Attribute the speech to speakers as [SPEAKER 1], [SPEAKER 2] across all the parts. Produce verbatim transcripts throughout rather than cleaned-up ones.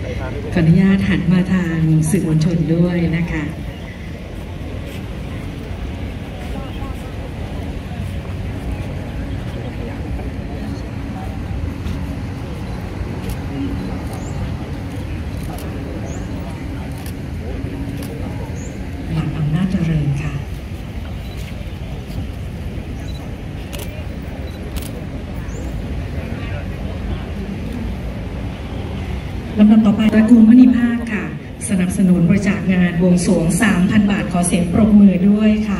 [SPEAKER 1] ขออนุญาตหันมาทางสื่อมวลชนด้วยนะคะหลังอำนาจเจริญค่ะลำดับต่อไปตระกูลมณีภาคค่ะสนับสนุนบริจาคงานบวงสรวง สามพัน บาทขอเสียงปรบมือด้วยค่ะ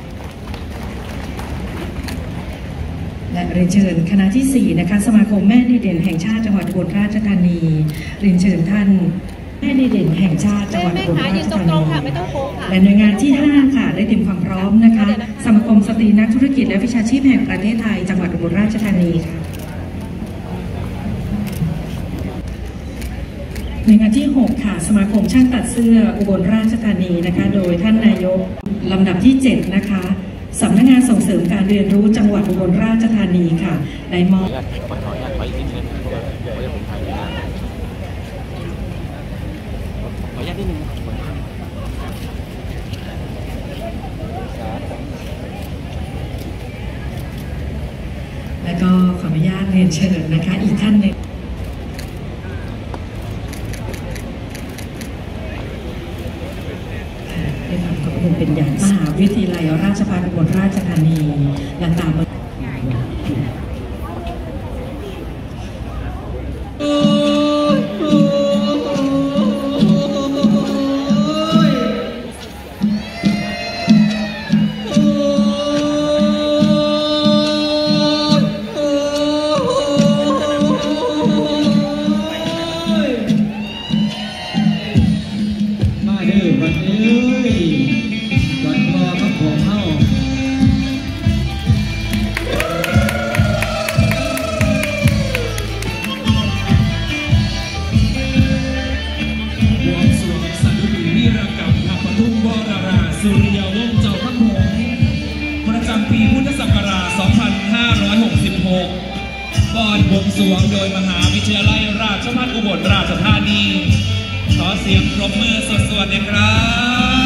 [SPEAKER 1] และเรียนเชิญคณะที่สี่นะคะสมาคมแม่ดีเด่นแห่งชาติจังหวัดอุบลราชธานีเรียนเชิญท่านแม่ดีเด่นแห่งชาติจังหวัดอุบลราชธานีและหน่วยงานที่ห้าค่ะได้เตรียมความพร้อมนะคะสมาคมสตรีนักธุรกิจและวิชาชีพแห่งประเทศไทยจังหวัดอุบลราชธานีค่ะหน่วยงานที่หกค่ะสมาคมช่างตัดเสื้ออุบลราชธานีนะคะโดยท่านนายกลำดับที่เจ็ดนะคะสำนักงานส่งเสริมการเรียนรู้จังหวัดอุบลราชธานีค่ะได้มอบแล้วก็ขออนุญาตเรียนเชิญนะคะอีกท่านหนึ่งเป็นอย่างมหาวิทยาลัยราชภัฏอุบลราชธานีและตามมา
[SPEAKER 2] สุริยวงศ์เจ้าพระพงศ์ประจำปีพุทธศักราช สองพันห้าร้อยหกสิบหก ก่อนบวงสรวงโดยมหาวิทยาลัยราชภัฏอุบลราชธานีขอเสียงปรบมือสดๆเลยครับ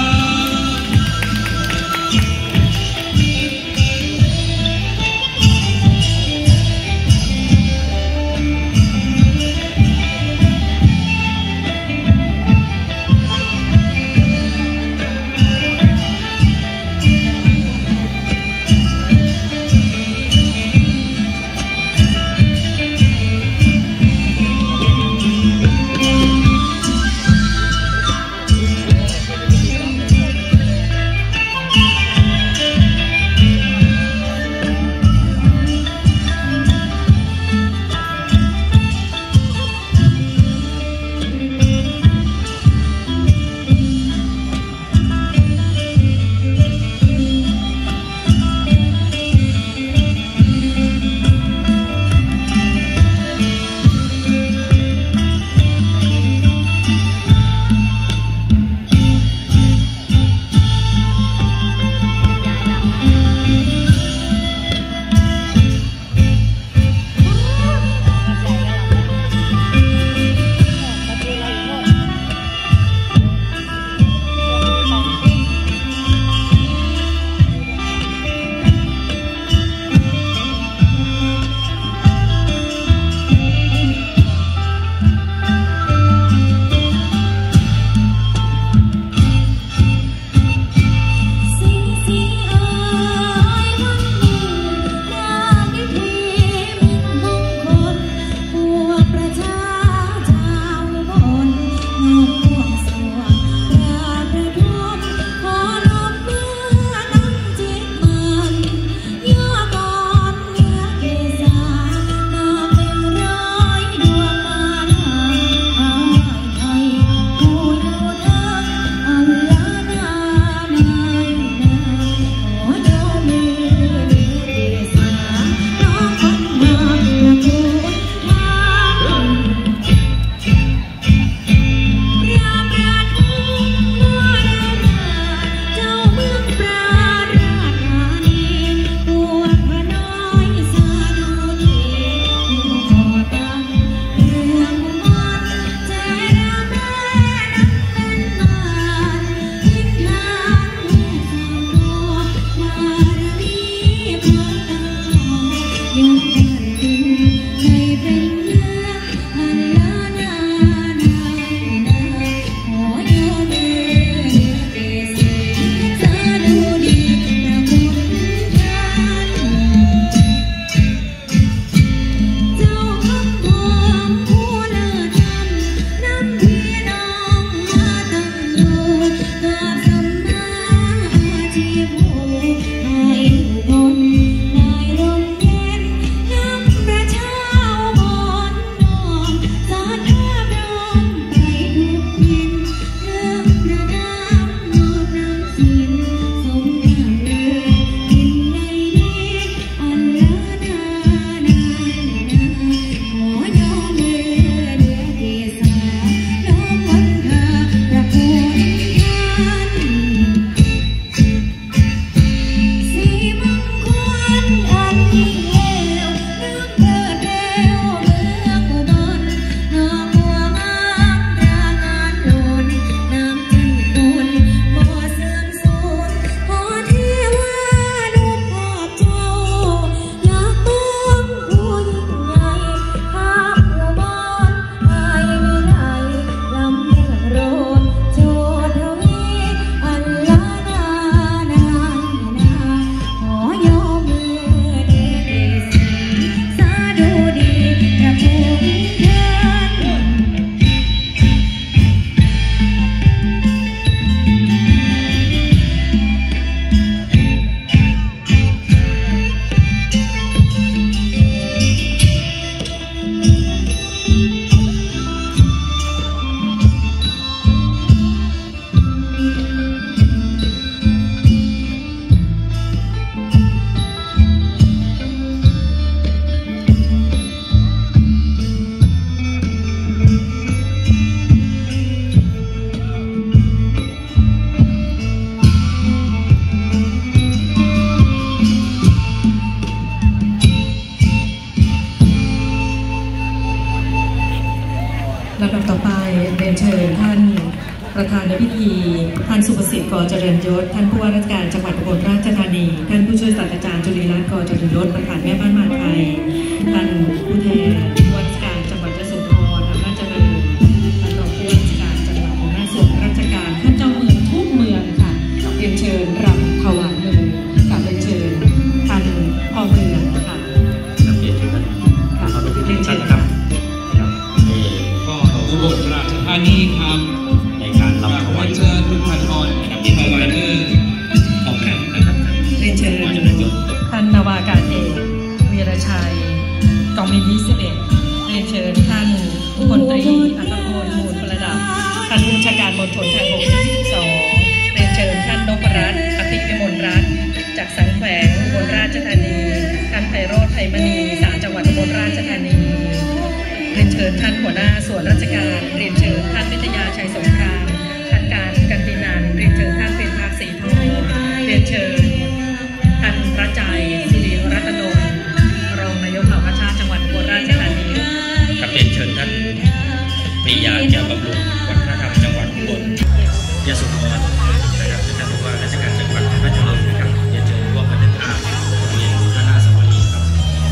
[SPEAKER 1] ลำดับต่อไปเรียนเชิญท่านประธานในพิธีท่านสุประสิทธิ์กเจริญยศท่านผู้ว่าราชการจังหวัดอุบลราชธานีท่านผู้ช่วยศาสตราจารย์จุลีรัตน์กเจริญยศประธานแม่บ้านมหาไทยท่านผู้แทนผู้ว่าราชการจังหวัดยโสธรอำนาจเจริญท่านรองผู้ว่าราชการจังหวัดหัวหน้าส่วนราชการท่านเจ้าเมืองทุกเมืองค่ะเรียนเชิญรำถวายมือกับเรียนเชิญท่านพ่อเมืองค่ะเรียนเชิญท่านค่ะเรียนเชิญค่ะ
[SPEAKER 2] ก็อุบลราชธานีครับในการรำถวายเชิญทุกท่านอ่อนถวายเออออกแบบนะครับ
[SPEAKER 1] เรียนเชิญท่านนาวากาศเอกวีรชัยกองบินยี่สิบเอ็ดเรียนเชิญท่านพลตรีอัครพลมูลประดับท่านผู้บัญชาการมณฑลทางบกที่ยี่สิบสองเรียนเชิญท่านนพรัตน์อภิวิมลรัตน์จากสังแขวงอุบลราชธานีท่านไพโรจน์ไพมณีศาลจังหวัดอุบลราชธานีเรียนเชิญท่านหัวหน้าส่วนราชการเรียนเชิญท่านวิทยาชัยสงครามท่านการกันตินันเรียนเชิญท่านเป็นภาคสีทองเรียนเชิญท่านพระใจสิริรัตนนท์รองนายกเหล่ากาชาติจังหวัดอุบลราชธานี
[SPEAKER 3] ครับเรียนเชิญท่านปริยาเกี่ยวบำรุงวัฒนธรรมจังหวัดอุบลยโสธรนะครับท่านผู้ว่าราชการจังหวัดราชบุรีนะครับเรียนเชิญร่วมกันเดินทางบริเวณพระนาสวรีครับ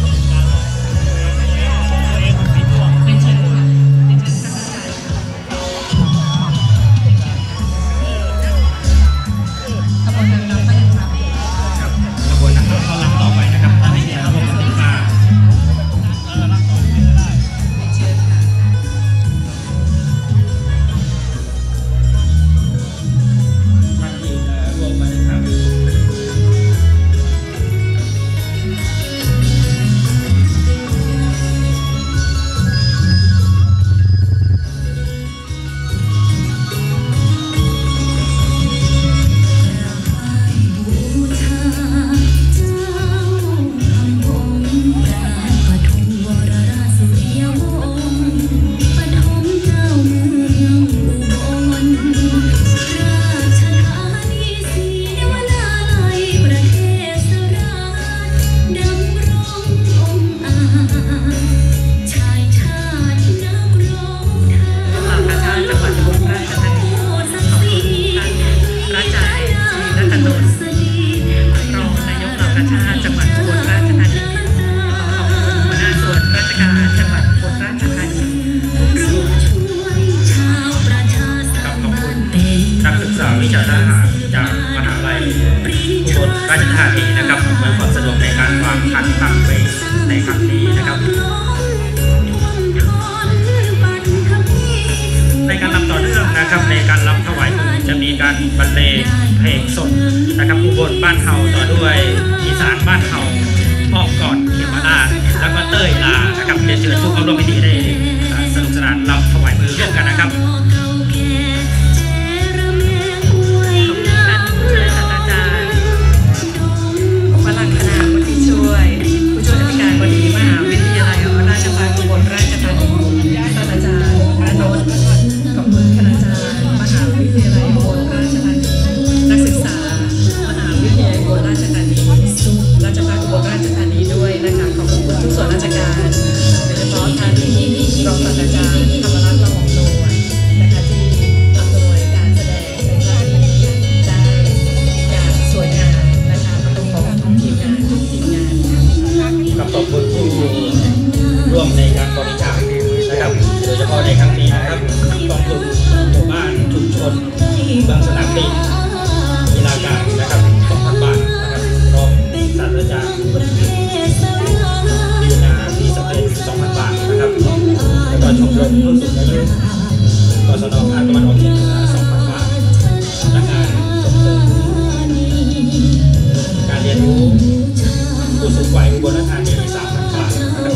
[SPEAKER 3] วิชาทหารจากมหาวิทยาลัยอุบลราชธานีนะครับอำนวยความสะดวกในการวางคันตั้งเวทในครั้งนี้นะครับในการรำต่อเนื่องนะครับในการรำถวายมือจะมีการบรรเลงเพลงสดนะครับอุบลบ้านเฮาต่อด้วยอีสานบ้านเฮาอ้อมกอดเขมราชแล้วก็เต้ยลานะครับเรียนเชิญทุกเข้าร่วมพิธีได้สนุกสนานรำถวายมือร่วมกันนะครับร่วมในการบริจาคนะครับโดยเฉพาะในครั้งนี้นะครับกองทุนหมู่บ้านชุมชนเมืองสนามบินกีฬาการนะครับ สองพัน บาทนะครับรองศาสตราจารย์ดิวนาที่สำเร็จ สองพัน บาทนะครับแล้วก็ชมรมผู้สูงอายุกศน.ภาคตะวันออกเฉียงเหนือ สองพัน บาทและงานส่งเสริมการเรียนรู้ผู้สูงวัยอุบลราชธานี สามพัน บาทนะครับ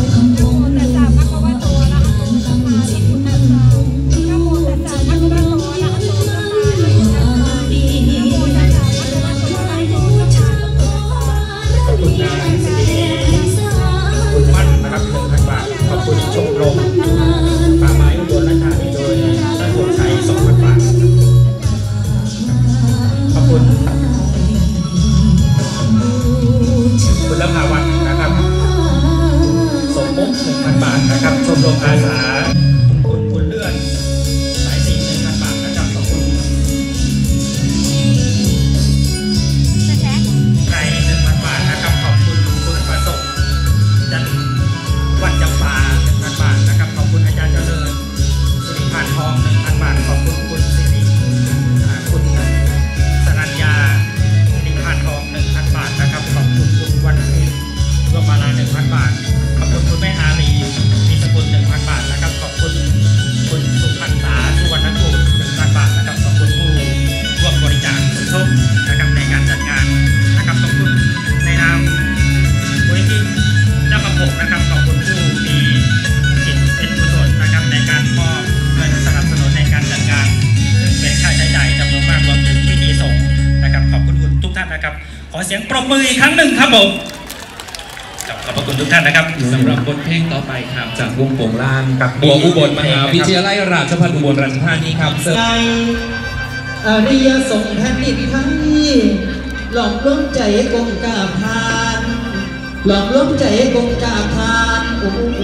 [SPEAKER 3] ชมรมป่าไม้อุบลราชธานีโดยท่านพงษ์ชัย สองพันทองหนึ่งพันบาทขอบคุณคุณสิริคุณสรัญญาสิริพานทองหนึ่งพันบาทนะครับขอบคุณคุณวันเพ็ญรวมมาลาหนึ่งพันบาทขอบคุณคุณแม่อารีมีสกุลหนึ่งพันบาทนะครับขอบคุณคุณสุพรรณษาสุวรรณกูลหนึ่งพันบาทนะครับขอบคุณผู้ร่วมบริจาคสมทบนะครับในการจัดงานนะครับขอบคุณในนามมูลนิธิเจ้าประพงนะครับขอบคุณผู้มีจิตเป็นกุศลนะครับในการมอบเงินสนับสนุนในการจัดงานซึ่งเป็นค่าใช้จ่ายจำนวนมากรวมถึงพิธีสงฆ์นะครับขอบคุณทุกท่านนะครับขอเสียงปรบมืออีกครั้งหนึ่งครับผมขอบคุณทุกท่านนะครับ
[SPEAKER 2] สำหรับบทเพลงต่อไปครับจากวงโป่งลานกับบัวอุบลมหาวิทยาลัยราชภัฏอุบลราชธานีครับเสิร์ฟ
[SPEAKER 4] อริยสงฆ์แผ่นดินไทยหลอมล้มใจกงกาพานหลอมล้มใจกงกาพานโอ้โห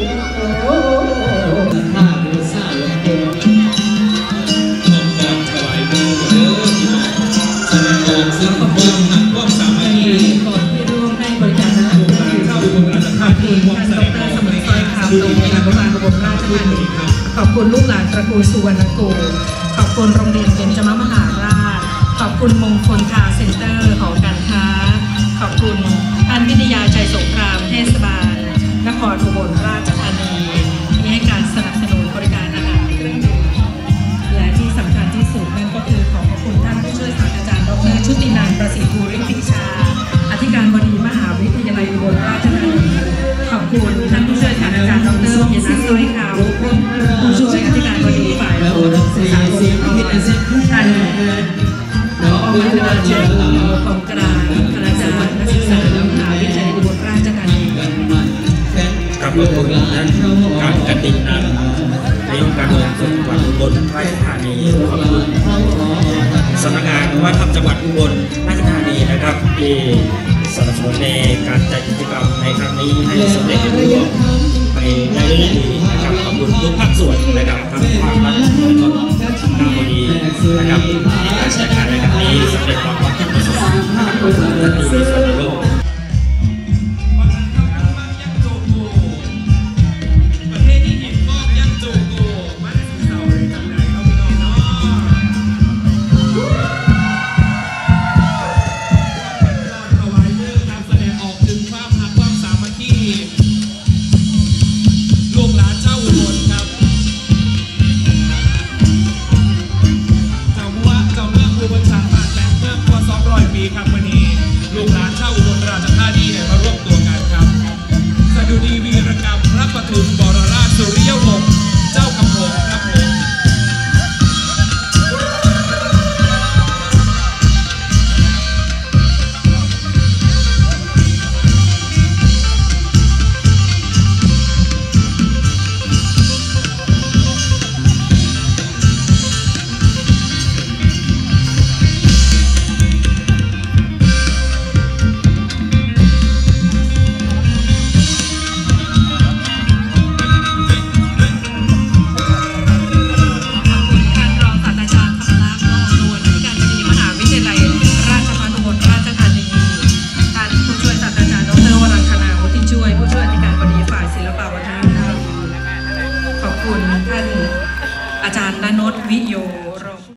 [SPEAKER 4] ข้าบูชาหลวงปู่
[SPEAKER 2] ขอบคุณถวายบูชาเด้อที่มาแสดงออกซึ่งความหักความสามัคคี
[SPEAKER 1] ก่อนที่ร่วมให้บริการนะ
[SPEAKER 2] เข้าอุบลราชธานีความแสดงออกในการ
[SPEAKER 1] ดูโรงเรียนอนุบาลอุบลราชธานีขอบคุณลูกหลานตระกูลสุวรรณกูลขอบคุณโรงเรียนเบญจมมหาราชขอบคุณมงคลคาเซ็นเตอร์ของการค้าขอบคุณท่านวิทยาชัยสงครามเทศบาลนครอุบลราชธานีที่ให้การสนับสนุนบริการอาหารเครื่องดื่มและที่สำคัญที่สุดนั่นก็คือขอบคุณท่านผู้ช่วยศาสตราจารย์ดรชุตินันท์ประสิทธิ์ภูริปรีชาอธิการบดีมหาวิทยาลัยอุบลราชธานีขอบคุณท่านผู้ช่วยศาสตราจารย์ดรเพียรนัทสวยขาวผู้ช่วยอธิการบดีฝ่ายสื่อสารท่านน้องพัฒนาเชิญของกลางคณาจารย์นักศึกษามหาวิทยาลัยอุบลราชธานี
[SPEAKER 3] ขอบคุณท่านการกติกาในองค์การเมืองจังหวัดอุบลราชธานีขอบคุณสำนักงานวัฒนธรรมจังหวัดอุบลราชธานีนะครับที่สนับสนุนในการจัดกิจกรรมในครั้งนี้ให้สำเร็จรุ่งเรืองไปได้ด้วยดีนะครับขอบคุณทุกภาคส่วนนะครับทั้งภาครัฐและก็ทางบดีนะครับในการจัดการในครั้งนี้สำเร็จความหวังที่ประสบและที่มีส่วนร่วม
[SPEAKER 2] ครับวันนี้ลูกหลานชาวอุบลราชธานีได้มาร่วมตัวกันครับสดุดีวีรกรรมพระปทุมบรราชสุริยวงศ์เจ้าคำพงครับผม
[SPEAKER 1] อาจารย์ณนท์วิโย